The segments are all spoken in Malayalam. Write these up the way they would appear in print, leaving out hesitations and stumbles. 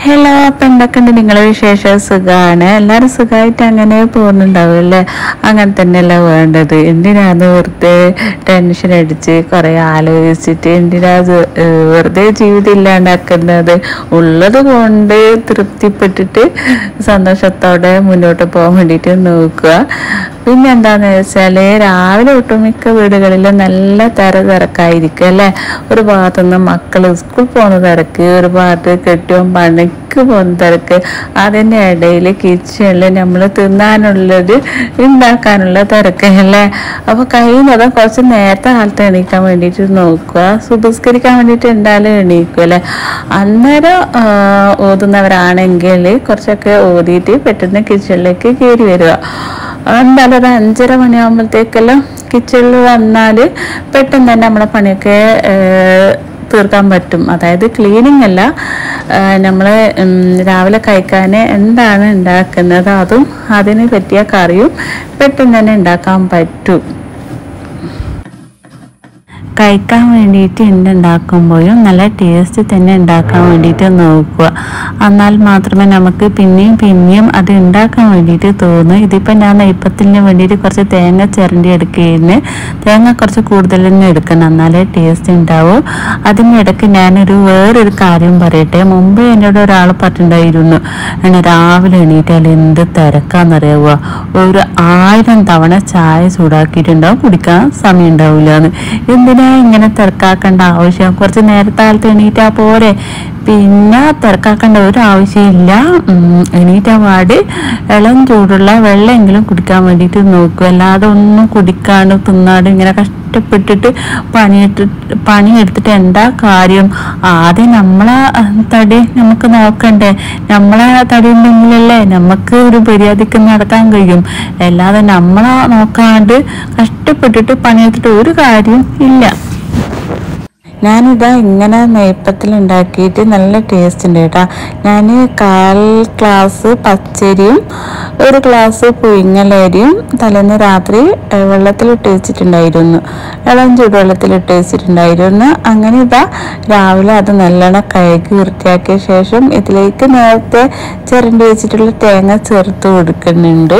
ഹലോ, അപ്പം എന്തൊക്കെയുണ്ട് നിങ്ങളെ വിശേഷം? സുഖമാണ്. എല്ലാവരും സുഖമായിട്ട് അങ്ങനെ പോകുന്നുണ്ടാവുമല്ലേ? അങ്ങനെ തന്നെയല്ല വേണ്ടത്. എന്തിനാണ് വെറുതെ ടെൻഷൻ അടിച്ച് കുറേ ആലോചിച്ചിട്ട് എന്തിനാ വെറുതെ ജീവിതം ഇല്ലാണ്ടാക്കുന്നത്? ഉള്ളത് കൊണ്ട് തൃപ്തിപ്പെട്ടിട്ട് സന്തോഷത്തോടെ മുന്നോട്ട് പോകാൻ വേണ്ടിയിട്ട് നോക്കുക. പിന്നെ എന്താണെന്ന് വെച്ചാൽ രാവിലെ ഒട്ടുമിക്ക വീടുകളിലും നല്ല തിരക്കായിരിക്കും അല്ലേ? ഒരു ഭാഗത്തുനിന്ന് മക്കൾ സ്കൂൾ പോകുന്ന തിരക്ക്, ഒരു ഭാഗത്ത് കെട്ടിയോൻ പണിക്ക് പോകുന്ന തിരക്ക്, അതിൻ്റെ ഇടയിൽ കിച്ചണിൽ നമ്മൾ തിന്നാനുള്ളത് ഉണ്ടാക്കാനുള്ള തിരക്ക് അല്ലേ? അപ്പോൾ കഴിയുന്നതും കുറച്ച് നേരത്തെ കാലത്ത് എണീക്കാൻ വേണ്ടിയിട്ട് നോക്കുക. സുബസ്കരിക്കാൻ വേണ്ടിയിട്ട് എന്തായാലും എണീക്കും അല്ലേ? അന്നേരം ഓതുന്നവരാണെങ്കിൽ കുറച്ചൊക്കെ ഓതിയിട്ട് പെട്ടെന്ന് കിച്ചണിലേക്ക് കയറി വരിക. എന്തായാലും ഒരു 5:30 മണിയാകുമ്പോഴത്തേക്കെല്ലാം കിച്ചണിൽ വന്നാൽ പെട്ടെന്ന് തന്നെ നമ്മളെ പണിയൊക്കെ തീർക്കാൻ പറ്റും. അതായത് ക്ലീനിങ് അല്ല, നമ്മൾ രാവിലെ കഴിക്കാൻ എന്താണ് ഉണ്ടാക്കുന്നത് അതും അതിന് പറ്റിയ കറിയും പെട്ടെന്ന് തന്നെ ഉണ്ടാക്കാൻ പറ്റും. കഴിക്കാൻ വേണ്ടിയിട്ട് എന്തുണ്ടാക്കുമ്പോഴും നല്ല ടേസ്റ്റ് തന്നെ ഉണ്ടാക്കാൻ വേണ്ടിയിട്ട് നോക്കുക. എന്നാൽ മാത്രമേ നമുക്ക് പിന്നെയും അത് ഉണ്ടാക്കാൻ വേണ്ടിയിട്ട് തോന്നും. ഇതിപ്പോൾ ഞാൻ നെയ്പ്പത്തിന് വേണ്ടിയിട്ട് കുറച്ച് തേങ്ങ ചിരണ്ടി എടുക്കുകയെന്ന്. തേങ്ങ കുറച്ച് കൂടുതൽ തന്നെ എടുക്കണം, എന്നാലേ ടേസ്റ്റ് ഉണ്ടാവും. അതിനിടയ്ക്ക് ഞാനൊരു വേറൊരു കാര്യം പറയട്ടെ. മുമ്പ് എന്നോട് ഒരാൾ പറഞ്ഞിട്ടുണ്ടായിരുന്നു, രാവിലെ എണീറ്റാൽ എന്ത് തിരക്കാന്നറിയാവുക, ഒരു 1000 തവണ ചായ ചൂടാക്കിയിട്ടുണ്ടാവും, കുടിക്കാൻ സമയം ഉണ്ടാവില്ല എന്ന്. എന്തിനാ ഇങ്ങനെ തിരക്കാക്കേണ്ട ആവശ്യം? കുറച്ച് നേരത്തെ കാലത്ത് എണീറ്റാ പോരെ. പിന്നെ തിരക്കാക്കേണ്ട ഒരു ആവശ്യമില്ല. എണീറ്റാ പാട് ഇളം ചൂടുള്ള വെള്ളമെങ്കിലും കുടിക്കാൻ വേണ്ടിയിട്ട് നോക്കുക. അല്ലാതെ ഒന്നും കുടിക്കാണ്ട് തിന്നാണ്ട് ഇങ്ങനെ കഷ്ടപ്പെട്ടിട്ട് പണിയെടുത്തിട്ട് എന്താ കാര്യം? ആദ്യം നമ്മളെ തടി നമുക്ക് നോക്കണ്ടേ? നമ്മളെ തടി ഉണ്ടെങ്കിലല്ലേ നമുക്ക് ഒരു മര്യാദയ്ക്ക് നടക്കാൻ കഴിയും. അല്ലാതെ നമ്മളെ നോക്കാണ്ട് കഷ്ടപ്പെട്ടിട്ട് പണിയെടുത്തിട്ട് ഒരു കാര്യം ഇല്ല. ഞാനിതാ ഇങ്ങനെ നെയ്പ്പത്തിൽ ഉണ്ടാക്കിയിട്ട് നല്ല ടേസ്റ്റ് ഉണ്ട് കേട്ടോ. ഞാൻ 1/4 ഗ്ലാസ് പച്ചരിയും 1 ഗ്ലാസ് പുഴുങ്ങലരിയും തലേന്ന് രാത്രി വെള്ളത്തിലിട്ട് വെച്ചിട്ടുണ്ടായിരുന്നു, ഇളം ചൂടുവെള്ളത്തിലിട്ട് വെച്ചിട്ടുണ്ടായിരുന്നു. അങ്ങനെ ഇതാ രാവിലെ അത് നല്ലോണം കഴുകി വൃത്തിയാക്കിയ ശേഷം ഇതിലേക്ക് നേരത്തെ ചിരണ്ടി വെച്ചിട്ടുള്ള തേങ്ങ ചേർത്ത് കൊടുക്കുന്നുണ്ട്.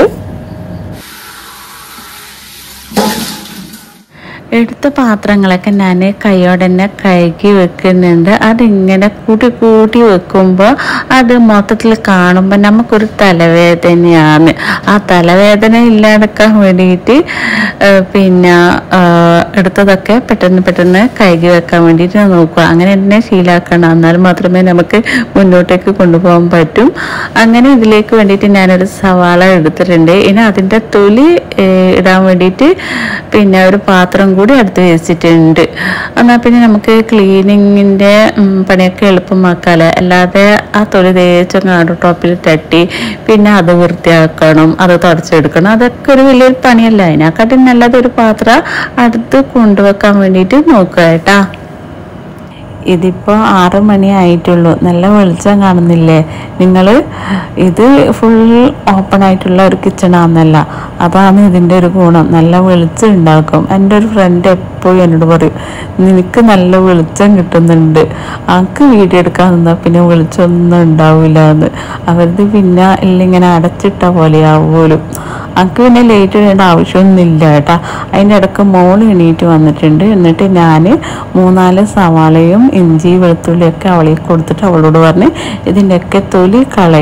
എടുത്ത പാത്രങ്ങളൊക്കെ ഞാൻ കൈയോടെ തന്നെ കഴുകി വെക്കുന്നുണ്ട്. അതിങ്ങനെ കൂട്ടി വെക്കുമ്പോൾ അത് മൊത്തത്തിൽ കാണുമ്പോൾ നമുക്കൊരു തലവേദനയാണ്. ആ തലവേദന ഇല്ലാതാക്കാൻ വേണ്ടിയിട്ട് പിന്നെ എടുത്തതൊക്കെ പെട്ടെന്ന് കഴുകി വെക്കാൻ വേണ്ടിയിട്ട് നോക്കുക. അങ്ങനെ തന്നെ ശീലാക്കണം, എന്നാൽ മാത്രമേ നമുക്ക് മുന്നോട്ടേക്ക് കൊണ്ടുപോകാൻ പറ്റും. അങ്ങനെ ഇതിലേക്ക് വേണ്ടിയിട്ട് ഞാനൊരു സവാള എടുത്തിട്ടുണ്ട്. ഇനി അതിൻ്റെ തൊലി ഇടാൻ വേണ്ടിയിട്ട് പിന്നെ ഒരു പാത്രം കൂടി അടുത്ത് വെച്ചിട്ടുണ്ട്. എന്നാൽ പിന്നെ നമുക്ക് ക്ലീനിങ്ങിൻ്റെ പണിയൊക്കെ എളുപ്പമാക്കാമല്ലോ. അല്ലാതെ ആ തൊലി തേച്ചങ്ങാട് ടോപ്പിൽ തട്ടി പിന്നെ അത് വൃത്തിയാക്കണം, അത് തുടച്ചെടുക്കണം, അതൊക്കെ ഒരു വലിയൊരു പണിയല്ല. അതിനെക്കാട്ടി നല്ലത് ഒരു പാത്രം അടുത്ത് കൊണ്ടുവെക്കാൻ വേണ്ടിയിട്ട് നോക്കുക കേട്ടാ. ഇതിപ്പോൾ 6 മണി ആയിട്ടുള്ളൂ. നല്ല വെളിച്ചം കാണുന്നില്ലേ നിങ്ങൾ? ഇത് ഫുൾ ഓപ്പൺ ആയിട്ടുള്ള ഒരു കിച്ചണാണെന്നല്ല, അതാണ് ഇതിൻ്റെ ഒരു ഗുണം. നല്ല വെളിച്ചം ഉണ്ടാക്കും. എൻ്റെ ഒരു ഫ്രണ്ട് എപ്പോഴും എന്നോട് പറയും, നിനക്ക് നല്ല വെളിച്ചം കിട്ടുന്നുണ്ട്, എനിക്ക് വീഡിയോ എടുക്കാൻ നിന്നാൽ പിന്നെ വെളിച്ചമൊന്നും ഉണ്ടാവില്ല എന്ന്. അവരത് പിന്നെ ഇങ്ങനെ അടച്ചിട്ട പോലെയാവുമല്ലോ. എനിക്ക് പിന്നെ ലേറ്റ് ഇടേണ്ട ആവശ്യമൊന്നുമില്ല കേട്ടോ. അതിൻ്റെ ഇടയ്ക്ക് മോൾ എണീറ്റ് വന്നിട്ടുണ്ട്. എന്നിട്ട് ഞാൻ 3-4 സവാളയും ഇഞ്ചി വെളുത്തുള്ളിയൊക്കെ അവളെ കൊടുത്തിട്ട് അവളോട് പറഞ്ഞ് ഇതിൻ്റെയൊക്കെ തൊലി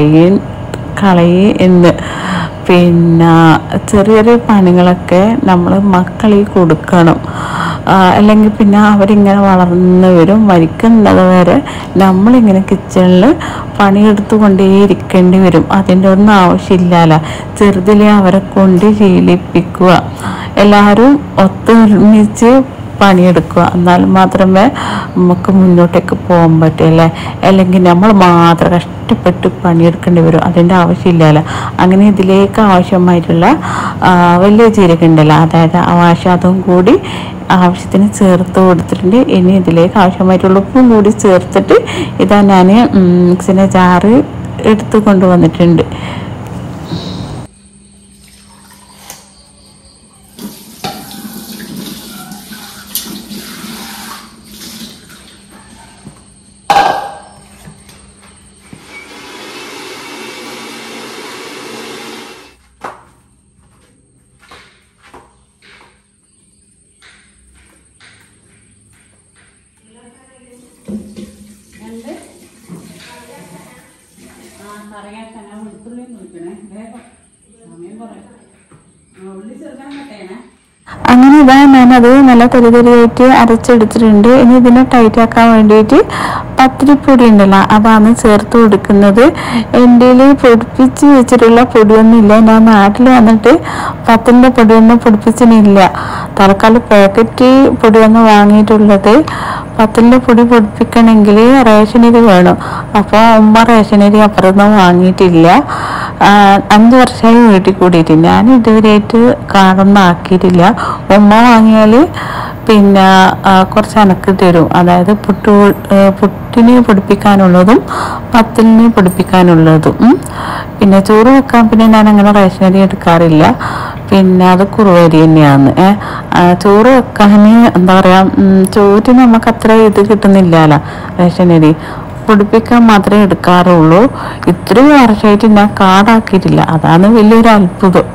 കളയി എന്ന്. പിന്നെ ചെറിയ പണികളൊക്കെ നമ്മൾ മക്കളിൽ കൊടുക്കണം, അല്ലെങ്കിൽ പിന്നെ അവരിങ്ങനെ വളർന്നു വരും. മരിക്കുന്നത് വരെ നമ്മളിങ്ങനെ കിച്ചണിൽ പണിയെടുത്തു കൊണ്ടേയിരിക്കേണ്ടി വരും. അതിൻ്റെ ഒന്നും ആവശ്യമില്ലല്ലോ. ചെറുതിലെ അവരെ കൊണ്ട് ശീലിപ്പിക്കുക, എല്ലാവരും ഒത്തൊരുമിച്ച് പണിയെടുക്കുക, എന്നാൽ മാത്രമേ നമുക്ക് മുന്നോട്ടേക്ക് പോകാൻ പറ്റുമല്ലേ. അല്ലെങ്കിൽ നമ്മൾ മാത്രം കഷ്ടപ്പെട്ട് പണിയെടുക്കേണ്ടി വരും. അതിൻ്റെ ആവശ്യമില്ലല്ലോ. അങ്ങനെ ഇതിലേക്ക് ആവശ്യമായിട്ടുള്ള വലിയ ജീരകം ഉണ്ടല്ലോ, അതായത് അതും കൂടി ആവശ്യത്തിന് ചേർത്ത് കൊടുത്തിട്ടുണ്ട്. ഇനി ഇതിലേക്ക് ആവശ്യമായിട്ടുള്ള ഉപ്പും കൂടി ചേർത്തിട്ട് ഇതാ ഞാൻ മിക്സിൻ്റെ ജാറ് എടുത്ത് കൊണ്ടുവന്നിട്ടുണ്ട്. അങ്ങനെ ഇതാ ഞാനത് നല്ല തെരിതെരിയായിട്ട് അരച്ചെടുത്തിട്ടുണ്ട്. ഇനി ഇതിനെ ടൈറ്റ് ആക്കാൻ വേണ്ടിയിട്ട് പത്തിരിപ്പൊടി ഉണ്ടല്ലോ അതാണ് ചേർത്ത് കൊടുക്കുന്നത്. എൻ്റെ പൊടിപ്പിച്ച് വെച്ചിട്ടുള്ള പൊടിയൊന്നും ഇല്ല. ഞാൻ നാട്ടിൽ വന്നിട്ട് പത്തിൻ്റെ പൊടിയൊന്നും പൊടിപ്പിച്ചിട്ടില്ല. തൽക്കാലം പാക്കറ്റ് പൊടിയൊന്നും വാങ്ങിയിട്ടുള്ളത്. പത്തിൻ്റെ പൊടി പൊടിപ്പിക്കണമെങ്കിൽ റേഷനരി വേണം. അപ്പോൾ ഉമ്മ റേഷനരി അപ്പുറത്തൊന്നും വാങ്ങിയിട്ടില്ല. 5 വർഷമായി വീട്ടിൽ കൂടിയിട്ട് ഞാൻ ഇതുവരെയായിട്ട് കാർഡൊന്നും ആക്കിയിട്ടില്ല. ഉമ്മ വാങ്ങിയാൽ പിന്നെ കുറച്ച് എനക്ക് തരും. അതായത് പുട്ടിന് പൊടിപ്പിക്കാനുള്ളതും പത്തിലിന് പൊടിപ്പിക്കാനുള്ളതും. പിന്നെ ചോറ് വെക്കാൻ പിന്നെ ഞാൻ അങ്ങനെ റേഷനരി എടുക്കാറില്ല. പിന്നെ അത് കുറുവരി തന്നെയാണ്. ചോറ് വെക്കാൻ എന്താ പറയുക, ചോറിന് നമുക്ക് അത്ര ഇത് കിട്ടുന്നില്ലല്ലോ. റേഷനരി പൊടിപ്പിക്കാൻ മാത്രമേ എടുക്കാറുള്ളൂ. ഇത്രയും വർഷമായിട്ട് ഞാൻ കാർഡാക്കിയിട്ടില്ല. അതാണ് വലിയൊരു അത്ഭുതം.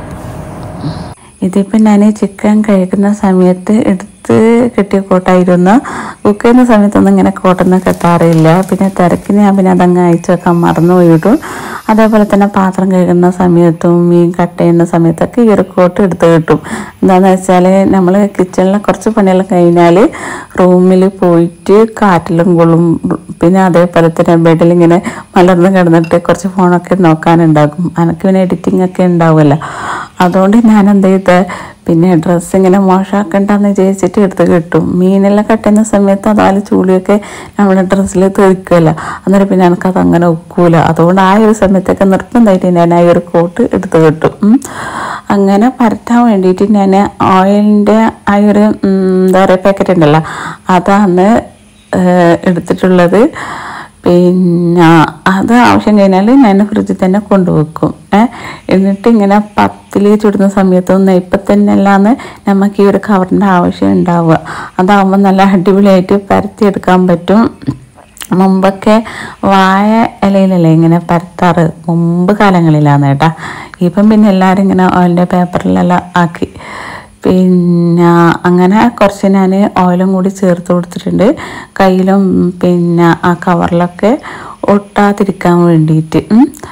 ഇതിപ്പോൾ ഞാൻ ചിക്കൻ കഴിക്കുന്ന സമയത്ത് എടുത്ത് കെട്ടിയ കോട്ടായിരുന്നു. കുക്ക് ചെയ്യുന്ന സമയത്തൊന്നും ഇങ്ങനെ കോട്ടൊന്നും കെട്ടാറില്ല. പിന്നെ തിരക്കിന് ഞാൻ പിന്നെ അതങ്ങ് അയച്ചു വെക്കാൻ മറന്നു പോയിട്ടു. അതേപോലെ തന്നെ പാത്രം കഴുകുന്ന സമയത്തും മീൻ കട്ട് ചെയ്യുന്ന സമയത്തൊക്കെ ഈ ഒരു കോട്ട് എടുത്ത് കിട്ടും. എന്താണെന്ന് വെച്ചാൽ നമ്മൾ കിച്ചണിലെ കുറച്ച് പണിയെല്ലാം കഴിഞ്ഞാൽ റൂമിൽ പോയിട്ട് കാറ്റിലും കൊള്ളും. പിന്നെ അതേപോലെ തന്നെ ബെഡിലിങ്ങനെ മലർന്ന് കിടന്നിട്ട് കുറച്ച് ഫോണൊക്കെ നോക്കാനുണ്ടാകും. എനിക്ക് പിന്നെ എഡിറ്റിംഗ് ഒക്കെ ഉണ്ടാവുമല്ലോ. അതുകൊണ്ട് ഞാൻ എന്ത് ചെയ്ത പിന്നെ ഡ്രസ്സ് ഇങ്ങനെ മോശമാക്കണ്ടെന്ന് വിചാരിച്ചിട്ട് എടുത്ത് കിട്ടും. മീനെല്ലാം കട്ടുന്ന സമയത്ത് അതാല് ചൂളിയൊക്കെ നമ്മുടെ ഡ്രസ്സിൽ തെറിക്കുമല്ലോ. അന്നേരം പിന്നെ എനിക്കത് അങ്ങനെ ഒക്കൂല. അതുകൊണ്ട് ആ ഒരു സമയത്തൊക്കെ നിർബന്ധമായിട്ട് ഞാൻ ആ ഒരു കോട്ട് എടുത്ത് കിട്ടും. അങ്ങനെ പരത്താൻ വേണ്ടിയിട്ട് ഞാൻ ഓയിലിൻ്റെ ആ ഒരു എന്താ പറയുക പാക്കറ്റ് ഉണ്ടല്ലോ അതാണ് എടുത്തിട്ടുള്ളത്. പിന്നെ അത് ആവശ്യം കഴിഞ്ഞാൽ ഞാൻ ഫ്രിഡ്ജിൽ തന്നെ കൊണ്ടുവെക്കും. എന്നിട്ട് ഇങ്ങനെ പത്തിൽ ചുടുന്ന സമയത്തൊന്നും ഇപ്പം തന്നെ അല്ലാന്ന് നമുക്ക് ഈ ഒരു കവറിൻ്റെ ആവശ്യം ഉണ്ടാവുക. അതാകുമ്പോൾ നല്ല അടിപൊളിയായിട്ട് പരത്തിയെടുക്കാൻ പറ്റും. മുമ്പൊക്കെ വാഴ ഇലയിലല്ലേ ഇങ്ങനെ പരത്താറ്, മുമ്പ് കാലങ്ങളിലാണ് കേട്ടോ. ഇപ്പം പിന്നെ എല്ലാവരും ഇങ്ങനെ ഓയിലിൻ്റെ പേപ്പറിലെല്ലാം ആക്കി. പിന്നെ അങ്ങനെ കുറച്ച് ഞാൻ ഓയിലും കൂടി ചേർത്ത് കൊടുത്തിട്ടുണ്ട് കയ്യിലും പിന്നെ ആ കവറിലൊക്കെ ഒട്ടാതിരിക്കാൻ വേണ്ടിയിട്ട്.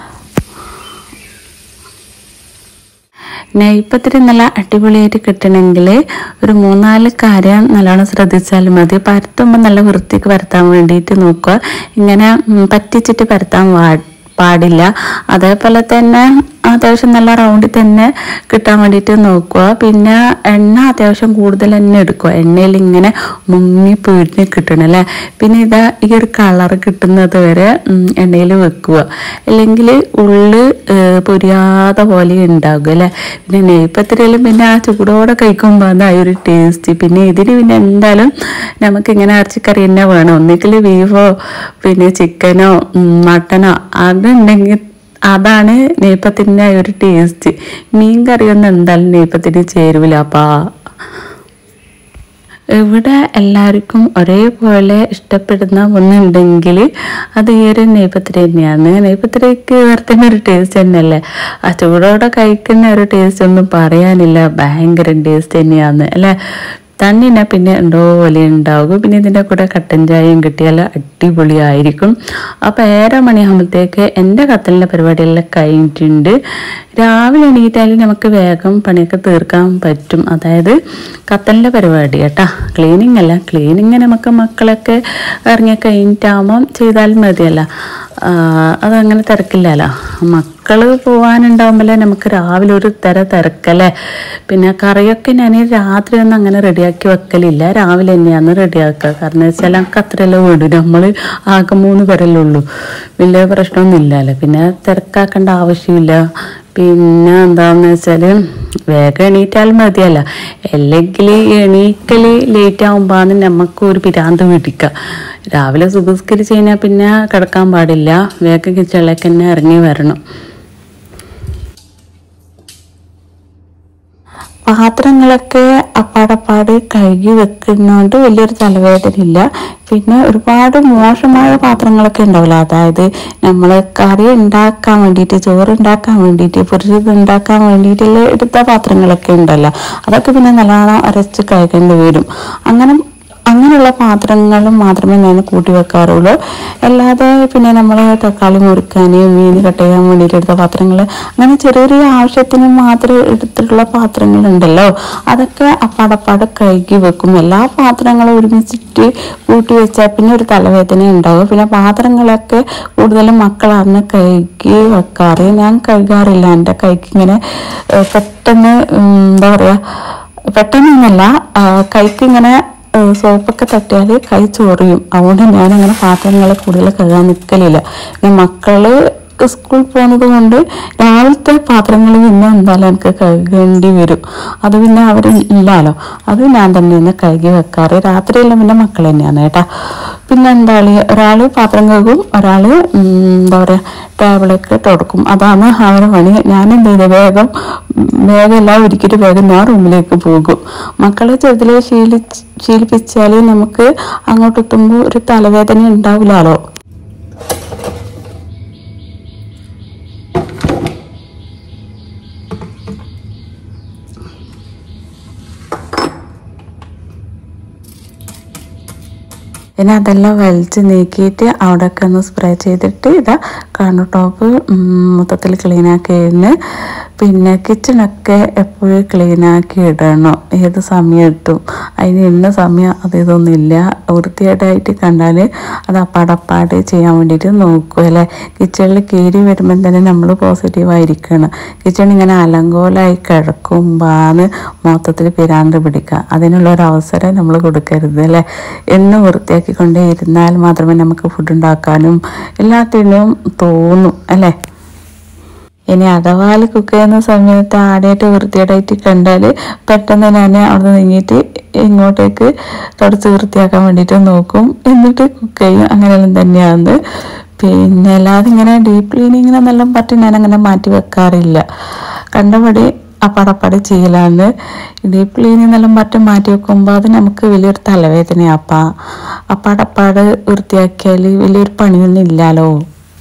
നെയ്പ്പത്തിരി നല്ല അടിപൊളിയായിട്ട് കിട്ടണമെങ്കിൽ ഒരു 3-4 കാര്യം നല്ലോണം ശ്രദ്ധിച്ചാൽ മതി. പരത്തുമ്പോൾ നല്ല വൃത്തിക്ക് പരത്താൻ വേണ്ടിയിട്ട് നോക്കുക. ഇങ്ങനെ പറ്റിച്ചിട്ട് പരത്താൻ പാടില്ല. അതേപോലെ തന്നെ അത്യാവശ്യം നല്ല റൗണ്ടിൽ തന്നെ കിട്ടാൻ വേണ്ടിയിട്ട് നോക്കുക. പിന്നെ എണ്ണ അത്യാവശ്യം കൂടുതൽ തന്നെ എടുക്കുക. എണ്ണയിൽ ഇങ്ങനെ മുങ്ങി പിഴിഞ്ഞ് കിട്ടണം അല്ലേ. പിന്നെ ഇതാ ഈ ഒരു കളർ കിട്ടുന്നത് വരെ എണ്ണയിൽ വെക്കുക. അല്ലെങ്കിൽ ഉള്ളി പൊരിയാതെ പോലെ ഉണ്ടാകും അല്ലേ. പിന്നെ നെയ്പ്പത്തിരിയിലും പിന്നെ ആ ചൂടോടെ കഴിക്കുമ്പോൾ അത് ആ ഒരു ടേസ്റ്റ്. പിന്നെ ഇതിന് പിന്നെ എന്തായാലും നമുക്കിങ്ങനെ ഇറച്ചിക്കറി തന്നെ വേണം. ഒന്നിക്കൽ ബീഫോ പിന്നെ ചിക്കനോ മട്ടനോ അതുണ്ടെങ്കിൽ അതാണ് നെയ്പ്പത്തിൻ്റെ ഒരു ടേസ്റ്റ്. മീൻ കറിയൊന്നും എന്തായാലും നെയ്പ്പത്തിന് ചേരുവില്ല. ഇവിടെ എല്ലാവർക്കും ഒരേപോലെ ഇഷ്ടപ്പെടുന്ന ഒന്നുണ്ടെങ്കിൽ അത് ഈ ഒരു നെയ്പ്പത്തിരി തന്നെയാണ്. നെയ്പ്പത്തിരിക്ക് വേറെ തന്നെ ഒരു ടേസ്റ്റ് തന്നെയല്ലേ. ആ ചൂടോടെ കഴിക്കുന്ന ഒരു ടേസ്റ്റ് ഒന്നും പറയാനില്ല. ഭയങ്കര ടേസ്റ്റ് തന്നെയാണ് അല്ലേ. തണ്ണിനെ പിന്നെ എന്തോ പോലെ ഉണ്ടാകും. പിന്നെ ഇതിൻ്റെ കൂടെ കട്ടൻ ചായയും കിട്ടിയാൽ അടിപൊളിയായിരിക്കും. അപ്പോൾ 7 മണിയാകുമ്പോഴത്തേക്ക് എൻ്റെ കത്തലിൻ്റെ പരിപാടിയെല്ലാം കഴിഞ്ഞിട്ടുണ്ട്. രാവിലെ എണീറ്റാൽ നമുക്ക് വേഗം പണിയൊക്കെ തീർക്കാൻ പറ്റും. അതായത് കത്തലിൻ്റെ പരിപാടി കേട്ടോ. ക്ലീനിങ് അല്ല, ക്ലീനിങ് നമുക്ക് മക്കളൊക്കെ ഇറങ്ങി കഴിഞ്ഞിട്ടാകുമ്പം ചെയ്താൽ മതിയല്ല. അതങ്ങനെ തിരക്കില്ലല്ലോ. മക്കൾ പോകാനുണ്ടാകുമ്പോഴേ നമുക്ക് രാവിലെ ഒരു തിരക്കല്ലേ. പിന്നെ കറിയൊക്കെ ഞാൻ രാത്രി ഒന്നും അങ്ങനെ റെഡിയാക്കി വെക്കലില്ല. രാവിലെ തന്നെയാണ് റെഡിയാക്കുക. കാരണം വെച്ചാൽ നമുക്ക് അത്രയല്ലേ വിടും. നമ്മൾ ആകെ 3 പേരല്ലേ ഉള്ളൂ. വലിയ പ്രശ്നമൊന്നും ഇല്ലല്ലോ. പിന്നെ തിരക്കാക്കേണ്ട ആവശ്യമില്ല. പിന്നെ എന്താണെന്ന് വെച്ചാൽ വേഗം എണീറ്റാൽ മതിയല്ല. അല്ലെങ്കിൽ എണീക്കൽ ലേറ്റ് ആകുമ്പോഴാണ് നമുക്ക് ഒരു പിരാന്ത് പിടിക്കുക. രാവിലെ സുബസ്കരിച്ച് കഴിഞ്ഞാൽ പിന്നെ കിടക്കാൻ പാടില്ല. വേഗം കിച്ചണിലേക്ക് തന്നെ ഇറങ്ങി വരണം. പാത്രങ്ങളൊക്കെ അപ്പാടപ്പാട് കഴുകി വെക്കുന്നതുകൊണ്ട് വലിയൊരു തലവേദനയില്ല. പിന്നെ ഒരുപാട് മോശമായ പാത്രങ്ങളൊക്കെ ഉണ്ടാവില്ല. അതായത് നമ്മൾ കറി ഉണ്ടാക്കാൻ വേണ്ടിയിട്ട്, ചോറ് ഉണ്ടാക്കാൻ വേണ്ടിയിട്ട്, പൊരിച്ചത് ഉണ്ടാക്കാൻ വേണ്ടിയിട്ടുള്ള എടുത്ത പാത്രങ്ങളൊക്കെ ഉണ്ടല്ലോ. അതൊക്കെ പിന്നെ നല്ലോണം അരച്ച് കഴുകേണ്ടി വരും. അങ്ങനെ അങ്ങനെയുള്ള പാത്രങ്ങൾ മാത്രമേ ഞാൻ കൂട്ടി വെക്കാറുള്ളൂ. അല്ലാതെ പിന്നെ നമ്മൾ തക്കാളി മുറിക്കാൻ, മീൻ കട്ട് ചെയ്യാൻ വേണ്ടിയിട്ട് എടുത്ത പാത്രങ്ങൾ, അങ്ങനെ ചെറിയ ചെറിയ ആവശ്യത്തിന് മാത്രം എടുത്തിട്ടുള്ള പാത്രങ്ങളുണ്ടല്ലോ, അതൊക്കെ അപ്പാടപ്പാട് കഴുകി വെക്കും. എല്ലാ പാത്രങ്ങളും ഒരുമിച്ചിട്ട് കൂട്ടി വെച്ചാൽ പിന്നെ ഒരു തലവേദന ഉണ്ടാവും. പിന്നെ പാത്രങ്ങളൊക്കെ കൂടുതലും മക്കളാണ് കഴുകി വെക്കാറ്. ഞാൻ കഴുകാറില്ല. എൻ്റെ കൈക്ക് ഇങ്ങനെ പെട്ടെന്ന് എന്താ പറയുക, പെട്ടെന്നൊന്നല്ല, കൈക്ക് ഇങ്ങനെ സോപ്പൊക്കെ തട്ടിയാൽ കൈ ചൊറിയും. അതുകൊണ്ട് ഞാനങ്ങനെ പാത്രങ്ങൾ കൂടുതൽ കഴുകാൻ നിൽക്കലില്ല. പിന്നെ മക്കള് സ്കൂളിൽ പോകുന്നത് കൊണ്ട് രാവിലത്തെ പാത്രങ്ങൾ പിന്നെ എന്തായാലും എനിക്ക് കഴുകേണ്ടി വരും. അത് പിന്നെ അവരില്ലല്ലോ, അത് ഞാൻ തന്നെയാണ് കഴുകി വെക്കാറ്. രാത്രിയെല്ലാം പിന്നെ മക്കൾ തന്നെയാണ് കേട്ടാ. പിന്നെ എന്താണ്, ഒരാൾ പാത്രം കഴുകും, ഒരാൾ എന്താ പറയുക ടേബിളൊക്കെ തുടക്കും. അതാണ് അവരുടെ പണി. ഞാൻ എന്ത് ചെയ്ത് വേഗം എല്ലാം ഒരുക്കിയിട്ട് വേഗം ഞാൻ റൂമിലേക്ക് പോകും. മക്കളെ ചെറുതിലെ ശീലിപ്പിച്ചാൽ നമുക്ക് അങ്ങോട്ട് എത്തുമ്പോൾ ഒരു തലവേദന ഉണ്ടാവില്ലല്ലോ. പിന്നെ അതെല്ലാം വലിച്ച് നീക്കിയിട്ട് അവിടെയൊക്കെ ഒന്ന് സ്പ്രേ ചെയ്തിട്ട് ഇതാ കൗണ്ടർ ടോപ്പ് മൊത്തത്തിൽ ക്ലീനാക്കി. പിന്നെ കിച്ചണൊക്കെ എപ്പോഴും ക്ലീനാക്കി ഇടണം. ഏത് സമയത്തും അതിന് ഇന്ന സമയം ഇതൊന്നുമില്ല. വൃത്തികേടായിട്ട് കണ്ടാൽ അത് അപ്പാടപ്പാട് ചെയ്യാൻ വേണ്ടിയിട്ട് നോക്കും അല്ലേ. കിച്ചണിൽ കയറി വരുമ്പം തന്നെ നമ്മൾ പോസിറ്റീവായിരിക്കണം. കിച്ചൺ ഇങ്ങനെ അലങ്കോലമായി കിടക്കുമ്പോഴാണ് മൊത്തത്തിൽ പിരാന്ത് പിടിക്കുക. അതിനുള്ളൊരവസരം നമ്മൾ കൊടുക്കരുത് അല്ലേ. എന്നും വൃത്തിയാക്കിക്കൊണ്ടേ ഇരുന്നാൽ മാത്രമേ നമുക്ക് ഫുഡ് ഉണ്ടാക്കാനും എല്ലാത്തിനും തോന്നും അല്ലേ. ഇനി അഥവാ കുക്ക് ചെയ്യുന്ന സമയത്ത് ആദ്യമായിട്ട് വൃത്തികേടായിട്ട് കണ്ടാൽ പെട്ടെന്ന് ഞാൻ അവിടെ നീങ്ങിയിട്ട് ഇങ്ങോട്ടേക്ക് തുടച്ച് വൃത്തിയാക്കാൻ വേണ്ടിയിട്ട് നോക്കും, എന്നിട്ട് കുക്ക് ചെയ്യും. അങ്ങനെയെല്ലാം തന്നെയാണ്. പിന്നെ അല്ലാതെ ഇങ്ങനെ ഡീപ്പ് ക്ലീനിങ്ങിനെന്നെല്ലാം പറ്റി ഞാനങ്ങനെ മാറ്റി വെക്കാറില്ല. കണ്ടപടി അപ്പാടപ്പാട് ചെയ്യലാണ്. ഡീപ്പ് ക്ലീനിങ്ങെല്ലാം പറ്റി മാറ്റി വെക്കുമ്പോൾ അത് നമുക്ക് വലിയൊരു തലവേദനയാപ്പാ. അപ്പാടപ്പാട് വൃത്തിയാക്കിയാൽ വലിയൊരു പണിയൊന്നും ഇല്ലല്ലോ.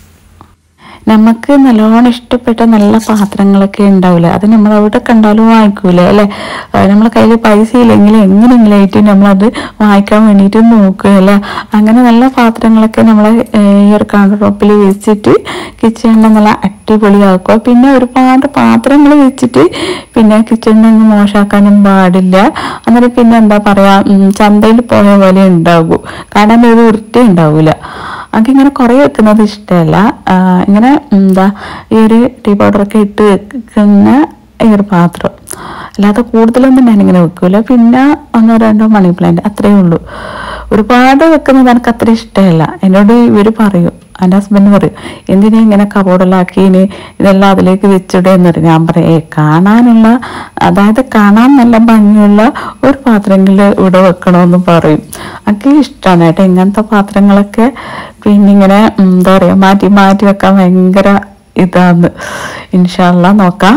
നമുക്ക് നല്ലോണം ഇഷ്ടപ്പെട്ട നല്ല പാത്രങ്ങളൊക്കെ ഉണ്ടാവില്ല, അത് നമ്മൾ അവിടെ കണ്ടാലും വാങ്ങിക്കൂല അല്ലേ. നമ്മളെ കയ്യിൽ പൈസ ഇല്ലെങ്കിൽ എങ്ങനെയെങ്കിലും ആയിട്ട് നമ്മളത് വാങ്ങിക്കാൻ വേണ്ടിയിട്ട് നോക്കുക അല്ലേ. അങ്ങനെ നല്ല പാത്രങ്ങളൊക്കെ നമ്മളെ ഈ ഒരു കൗണ്ടർ ടോപ്പിൽ വെച്ചിട്ട് കിച്ചണിനെ നല്ല അടിപൊളിയാക്കുക. പിന്നെ ഒരുപാട് പാത്രങ്ങൾ വെച്ചിട്ട് പിന്നെ കിച്ചണിനൊന്നും മോശമാക്കാനും പാടില്ല. അന്നേരം പിന്നെ എന്താ പറയുക, ചന്തയിൽ പോയ പോലെ ഉണ്ടാകും, കാരണം ഒരു വൃത്തി ഉണ്ടാവില്ല. എനിക്കിങ്ങനെ കുറേ വെക്കുന്നത് ഇഷ്ടമല്ല. ഇങ്ങനെ എന്താ ഈ ഒരു ടീ പൗഡറൊക്കെ ഇട്ട് വെക്കുന്ന ഈ ഒരു പാത്രം, അല്ലാതെ കൂടുതലൊന്നും ഞാനിങ്ങനെ വെക്കൂല. പിന്നെ 1-2 മണി പ്ലാന്റ് അത്രയേ ഉള്ളൂ. ഒരുപാട് വെക്കുന്നത് എനിക്ക് അത്ര ഇഷ്ടമല്ല. എന്നോട് ഇവർ പറയും, എൻ്റെ ഹസ്ബൻഡ് പറയും, എന്തിനാ ഇങ്ങനെ കബോർഡിലാക്കിന്, ഇതെല്ലാം അതിലേക്ക് വെച്ചിടേ എന്ന് പറയും. ഞാൻ പറയും, കാണാനുള്ള, അതായത് കാണാൻ നല്ല ഭംഗിയുള്ള ഒരു പാത്രങ്ങളിൽ ഇവിടെ വെക്കണമെന്ന് പറയും. എനിക്ക് ഇഷ്ടമാണ് കേട്ടോ ഇങ്ങനത്തെ പാത്രങ്ങളൊക്കെ. പിന്നെ ഇങ്ങനെ എന്താ പറയുക, മാറ്റി മാറ്റി വെക്കാൻ ഭയങ്കര ഇതാണ്. ഇൻഷാ അല്ലാ നോക്കാം.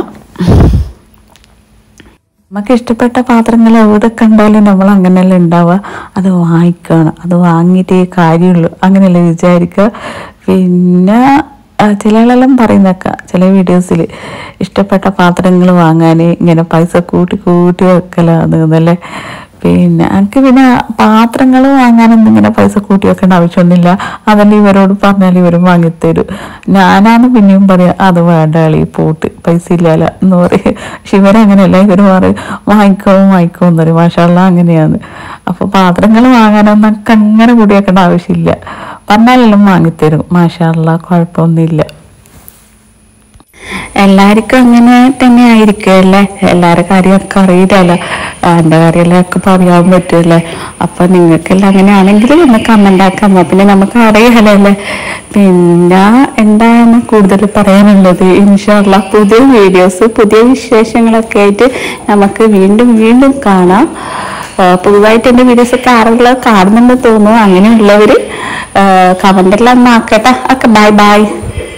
നമുക്ക് ഇഷ്ടപ്പെട്ട പാത്രങ്ങൾ എവിടെ കണ്ടാലും നമ്മൾ അങ്ങനെയല്ലേ ഉണ്ടാവുക, അത് വാങ്ങിക്കണം, അത് വാങ്ങിയിട്ടേ കാര്യമുള്ളൂ, അങ്ങനെയല്ലേ വിചാരിക്കുക. പിന്നെ ചില ആളെല്ലാം പറയുന്നേക്കാം ചില വീഡിയോസിൽ ഇഷ്ടപ്പെട്ട പാത്രങ്ങൾ വാങ്ങാൻ ഇങ്ങനെ പൈസ കൂട്ടി കൂട്ടി വെക്കലാന്നല്ലേ. പിന്നെ എനിക്ക് പിന്നെ പാത്രങ്ങൾ വാങ്ങാനൊന്നും ഇങ്ങനെ പൈസ കൂട്ടി വെക്കേണ്ട ആവശ്യമൊന്നുമില്ല. അതല്ലേ ഇവരോട് പറഞ്ഞാൽ ഇവരും വാങ്ങിത്തരും. ഞാനാണ് പിന്നെയും പറയാം, അത് വേണ്ട കളി പോട്ട്, പൈസ ഇല്ലല്ല എന്ന് പറയും. പക്ഷെ ഇവരങ്ങനെയല്ല, ഇവർ പറയും വാങ്ങിക്കോ എന്ന് പറയും. മാഷാ അല്ലാ അങ്ങനെയാണ്. അപ്പോൾ പാത്രങ്ങൾ വാങ്ങാനൊന്നും എനിക്ക് അങ്ങനെ കൂടി വെക്കേണ്ട ആവശ്യമില്ല. പറഞ്ഞാലെല്ലാം വാങ്ങിത്തരും. മാഷാ അല്ലാ കുഴപ്പമൊന്നുമില്ല. എല്ലാവർക്കും അങ്ങനെ തന്നെ ആയിരിക്കും അല്ലേ. എല്ലാവരുടെ കാര്യമൊക്കെ അറിയില്ലല്ലോ, എൻ്റെ കാര്യമെല്ലാം ഒക്കെ പറയാൻ പറ്റുമല്ലേ. അപ്പം നിങ്ങൾക്കെല്ലാം അങ്ങനെയാണെങ്കിൽ ഒന്ന് കമൻ്റ് ആക്കാം, പിന്നെ നമുക്ക് അറിയാമല്ലോ അല്ലേ. പിന്നെ എന്താണ് കൂടുതൽ പറയാനുള്ളത്, ഇൻഷാ അല്ലാ പുതിയ വീഡിയോസ് പുതിയ വിശേഷങ്ങളൊക്കെ ആയിട്ട് നമുക്ക് വീണ്ടും കാണാം. പുതുതായിട്ട് എൻ്റെ വീഡിയോസൊക്കെ ആരെങ്കിലും കാണുന്നുണ്ടെന്ന് തോന്നുന്നു. അങ്ങനെയുള്ളവർ കമൻ്റെല്ലാം ഒന്ന് ആക്കട്ടെ. Okay, by.